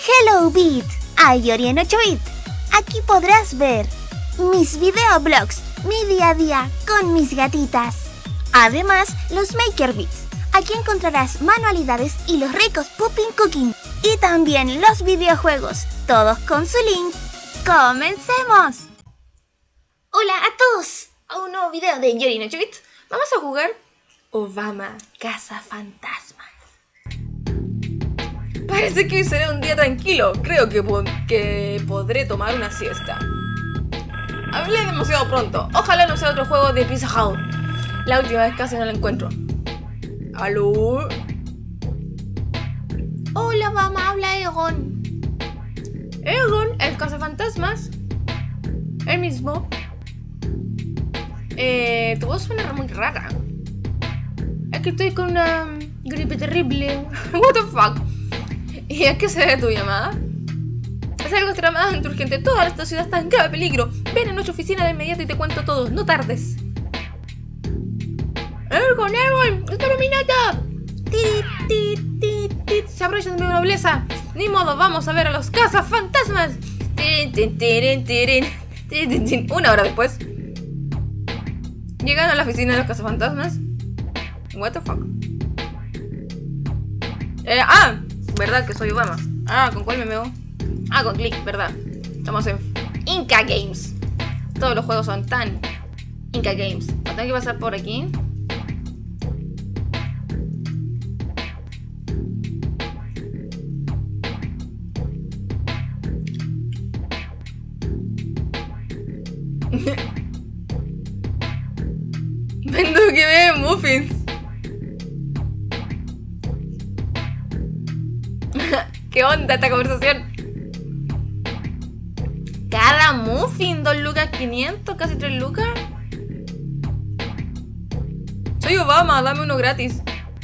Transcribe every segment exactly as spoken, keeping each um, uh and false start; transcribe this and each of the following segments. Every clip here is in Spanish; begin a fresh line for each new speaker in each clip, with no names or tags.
Hello Beat, Ayori en ocho bit. Aquí podrás ver mis videoblogs, mi día a día con mis gatitas. Además, los Maker Beats. Aquí encontrarás manualidades y los ricos Popping Cooking. Y también los videojuegos, todos con su link. ¡Comencemos! Hola a todos, a un nuevo video de Ayori en ocho bit. Vamos a jugar Obama Cazafantasmas. Parece que hoy será un día tranquilo. Creo que, po que podré tomar una siesta. Hablé demasiado pronto. Ojalá no sea otro juego de Pizza Hut. La última vez casi no la encuentro. ¿Aló? Hola, mamá, habla Egon. Egon, el cazafantasmas. El mismo. Eh, tu voz suena muy rara. Es que estoy con una gripe terrible. What the fuck. ¿Y a qué se debe tu llamada? Es algo extremadamente urgente. Toda esta ciudad está en grave peligro. Ven a nuestra oficina de inmediato y te cuento todo. No tardes. ¡Ergon, Ergon! ¡Está iluminada! ¡Tit, tit, tit, tit! Se aprovecha de mi nobleza. Ni modo, vamos a ver a los cazafantasmas. Una hora después. Llegan a la oficina de los cazafantasmas. What the fuck. Eh, ah, verdad que soy Obama. Ah, ¿con cuál me veo? Ah, con Click, verdad. Estamos en Inca Games. Todos los juegos son tan Inca Games. Tengo que pasar por aquí. Vendo que ve muffins. ¿Qué onda esta conversación? Cada muffin, dos lucas quinientos, casi tres lucas. Soy Obama, dame uno gratis.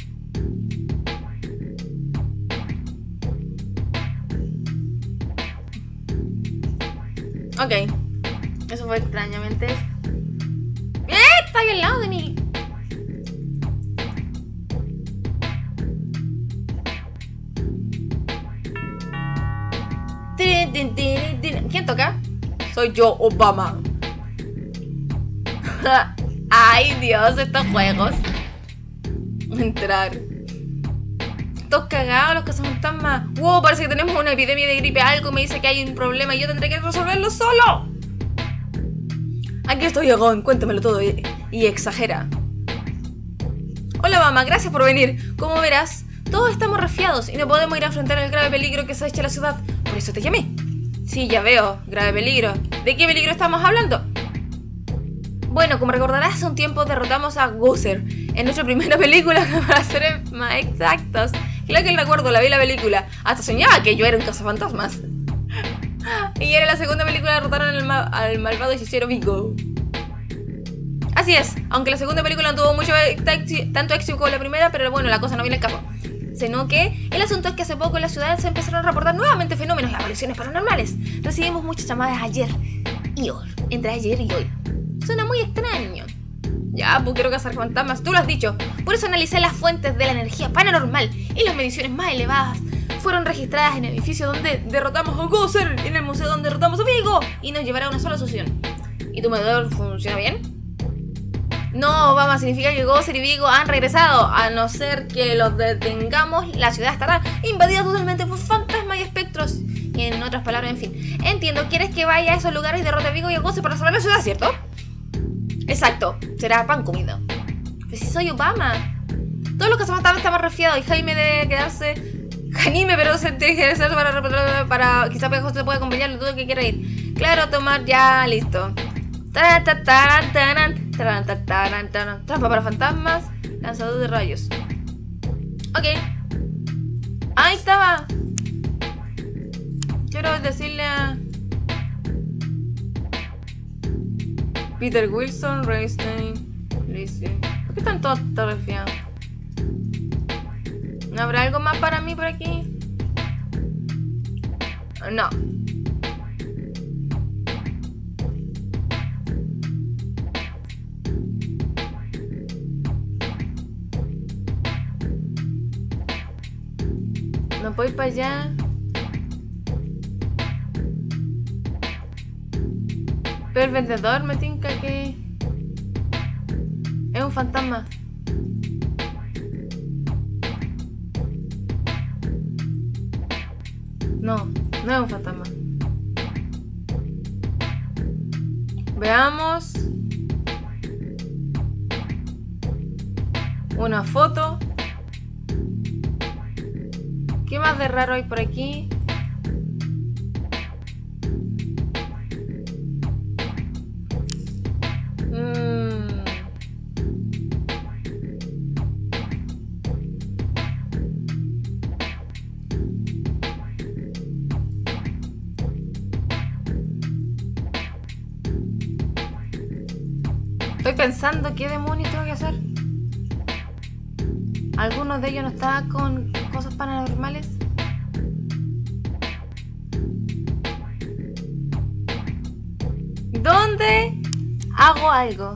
Ok. Eso fue extrañamente. ¡Eh! Está ahí al lado de mí. ¿Quién toca? Soy yo, Obama. Ay, Dios, estos juegos. Entrar. Todos cagados, los cazafantasmas. Wow, parece que tenemos una epidemia de gripe. Algo me dice que hay un problema y yo tendré que resolverlo solo. Aquí estoy, Egon. Cuéntamelo todo y, y exagera. Hola, mamá. Gracias por venir. Como verás, todos estamos resfriados y no podemos ir a enfrentar el grave peligro que se echa a la ciudad. Por eso te llamé. Sí, ya veo. Grave peligro. ¿De qué peligro estamos hablando? Bueno, como recordarás, hace un tiempo derrotamos a Gozer en nuestra primera película, para ser más exactos. Claro que el recuerdo, la vi la película. Hasta soñaba que yo era un cazafantasmas. Y era la segunda película, derrotaron al, ma al malvado hechicero Vigo. Así es, aunque la segunda película no tuvo mucho tanto éxito como la primera, pero bueno, la cosa no viene al caso. Sino que el asunto es que hace poco en la ciudad se empezaron a reportar nuevamente fenómenos y apariciones paranormales. Recibimos muchas llamadas ayer y hoy, entre ayer y hoy. Suena muy extraño. Ya, pues quiero cazar fantasmas, tú lo has dicho. Por eso analicé las fuentes de la energía paranormal y las mediciones más elevadas fueron registradas en el edificio donde derrotamos a Gozer, en el museo donde derrotamos a Vigo, y nos llevará a una sola solución. ¿Y tu medidor funciona bien? No, Obama, significa que Gozer y Vigo han regresado. A no ser que los detengamos, la ciudad estará invadida totalmente por fantasmas y espectros. Y en otras palabras, en fin. Entiendo, ¿quieres que vaya a esos lugares y derrote a Vigo y a Gozer para salvar la ciudad, cierto? Exacto, será pan comido. Pues si soy Obama. Todos los cazafantasmas estamos resfriados y Jaime debe quedarse. Jaime, pero se tiene que hacer para, para, para quizá José te puede acompañar, lo dudo que quiera ir. Claro, tomar ya, listo. Trampa para fantasmas, lanzador de rayos. Ok. Ahí estaba. Quiero decirle a Peter Wilson, Raystein, Lizzie. ¿Por qué están todos resfriados? ¿No habrá algo más para mí por aquí? No. No puedo ir para allá. Pero el vendedor me tinca que es un fantasma. No, no es un fantasma. Veamos. Una foto. ¿Qué más de raro hay por aquí? Mm. Estoy pensando qué demonios tengo que hacer. ¿Alguno de ellos no está con cosas paranormales? ¿Dónde hago algo?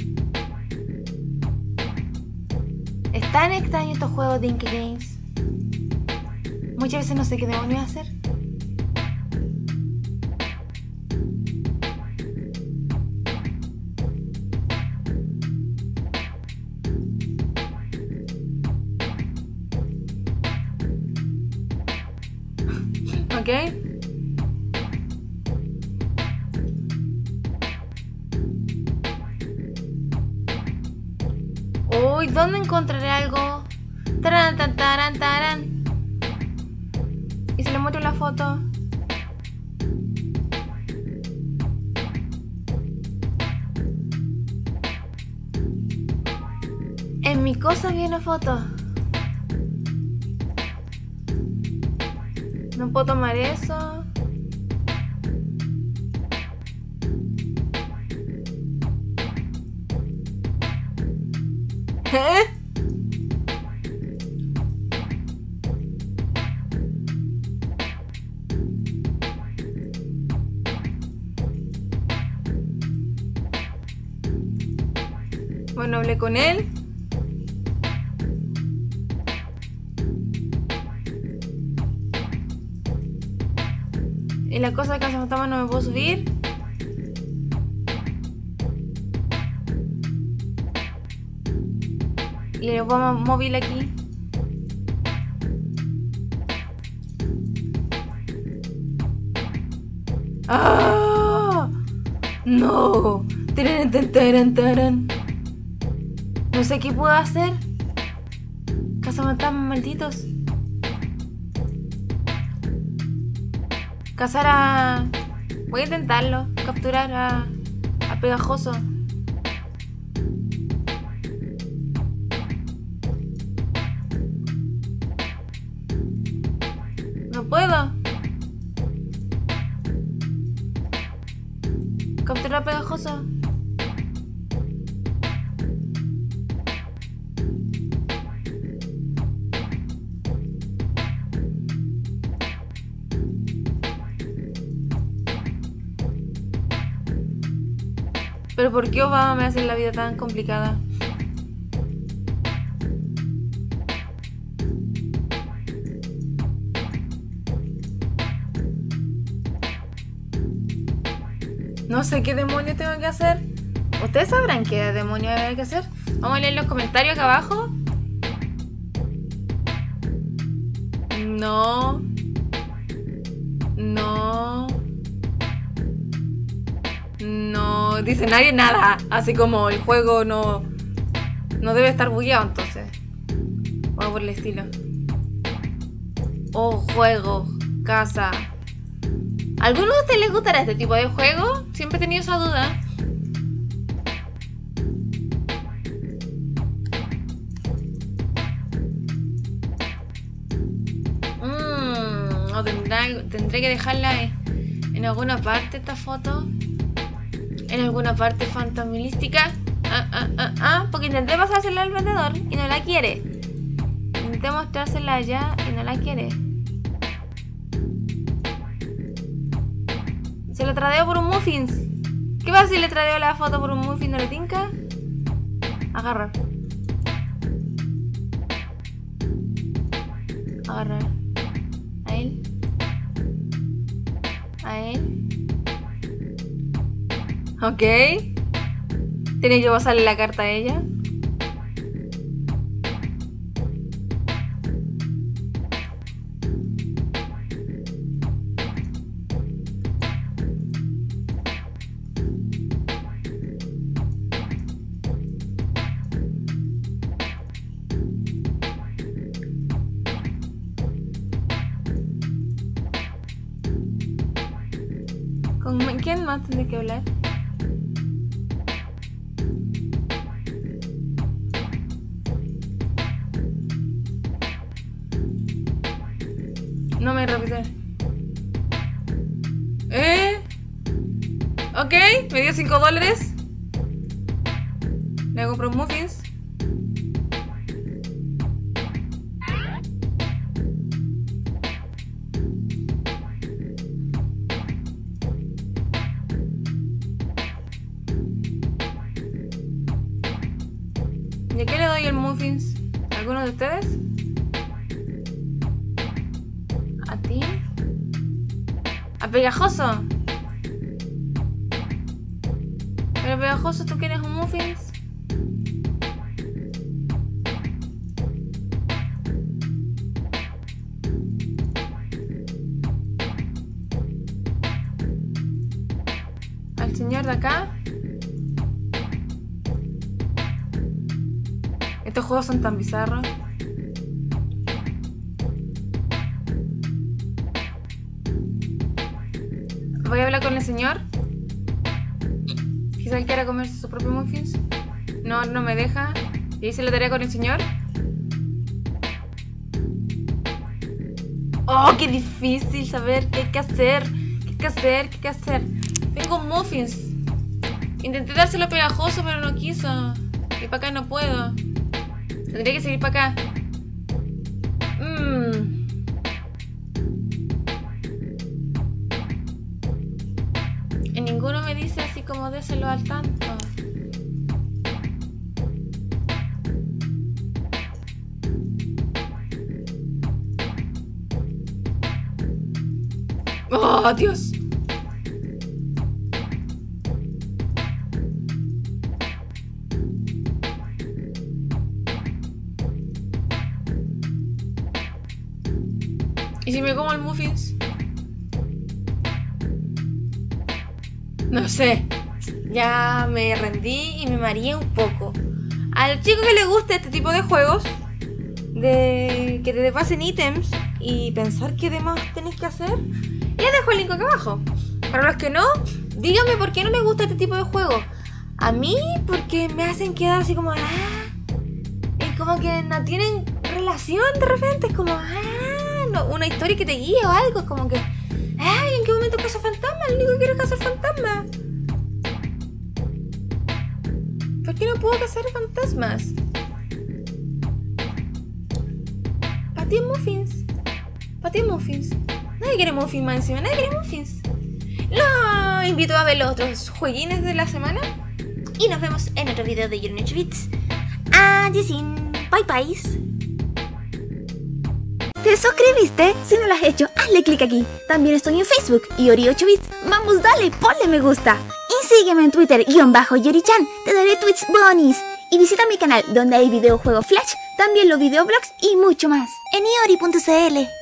Es tan extraño estos juegos de Inky Games. Muchas veces no sé qué demonios hacer. ¿Ok? Uy, ¿dónde encontraré algo? Taran, tan, taran, taran. Y se le muestro la foto. En mi cosa viene foto. No puedo tomar eso. ¿Eh? Bueno, hablé con él. Y la cosa de Cazafantasmas no me puedo subir. Y le voy a móvil aquí. ¡Ah! ¡No! ¡Taran, taran, taran! No sé qué puedo hacer. Cazafantasmas malditos. Cazar a... Voy a intentarlo. Capturar a... a Pegajoso. No puedo. Capturar a Pegajoso. Pero ¿por qué Obama me hace la vida tan complicada? No sé qué demonios tengo que hacer. ¿Ustedes sabrán qué demonios hay que hacer? Vamos a leer los comentarios acá abajo. No. No. No dice nadie nada. Así como el juego no, no debe estar bugueado entonces. O algo por el estilo. Oh, juego, casa. ¿A alguno de ustedes les gustará este tipo de juego? Siempre he tenido esa duda. Mmm. O tendrá, tendré que dejarla en, en alguna parte esta foto. En alguna parte fantasmilística. Ah, ah, ah, ah. Porque intenté pasársela al vendedor y no la quiere. Intenté mostrársela allá y no la quiere. Se la tradeo por un muffins. ¿Qué pasa si le tradeo la foto por un muffin? ¿No le tinca? Agarrar. Agarrar. A él. A él. Ok. Tiene que pasarle la carta a ella. ¿Con quién más tendré que hablar? No me repite. ¿Eh? Ok, me dio cinco dólares. Le compro muffins. ¿Y a qué le doy el muffins? ¿Alguno de ustedes? ¿A ti? ¿A Pegajoso? Pero Pegajoso, ¿tú quieres un muffins? ¿Al señor de acá? Estos juegos son tan bizarros. Voy a hablar con el señor. Quizá él quiera comerse su propio muffins. No, no me deja. Y hice la tarea con el señor. Oh, qué difícil saber qué hay que hacer. ¿Qué hay que hacer? ¿Qué hay que hacer? Tengo muffins. Intenté dárselo Pegajoso, pero no quiso. Y para acá no puedo. Tendría que seguir para acá. Mmm. Y ninguno me dice así como déselo al tanto. ¡Oh, Dios! ¿Y si me como el muffins? No sé. Ya me rendí y me mareé un poco. A los chicos que les gusta este tipo de juegos, de que te pasen ítems y pensar qué demás tenés que hacer, les dejo el link acá abajo. Para los que no, díganme por qué no les gusta este tipo de juegos. A mí, porque me hacen quedar así como... Ah, y como que no tienen relación de repente. Es como... Ah, no, una historia que te guía o algo. Como que... Ay, ¿en qué momento caza fantasma? Lo único que quiero es cazar fantasmas. ¿Por qué no puedo cazar fantasmas? Patí muffins. Patí muffins. Nadie quiere muffins más encima. Nadie quiere muffins. Los invito a ver los otros jueguines de la semana. Y nos vemos en otro video de Yuri ocho bits. Adiós. Bye bye.
¿Te suscribiste? Si no lo has hecho, hazle clic aquí. También estoy en Facebook, Yuri ocho bits. Vamos, dale, ponle me gusta. Y sígueme en Twitter, guión bajo Yuri-chan. Te daré tweets bonus. Y visita mi canal, donde hay videojuegos Flash, también los videoblogs y mucho más. En iori punto cl.